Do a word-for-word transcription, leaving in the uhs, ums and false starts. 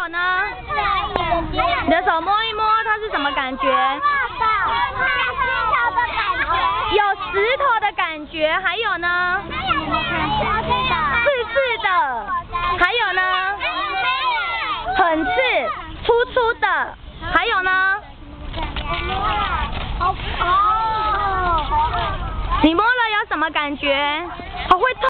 有呢？你的手摸一摸，它是什么感觉？有石头的感觉，还有呢？刺刺的，还有呢？很刺，粗粗的，还有呢？你摸了有什么感觉？好会痛。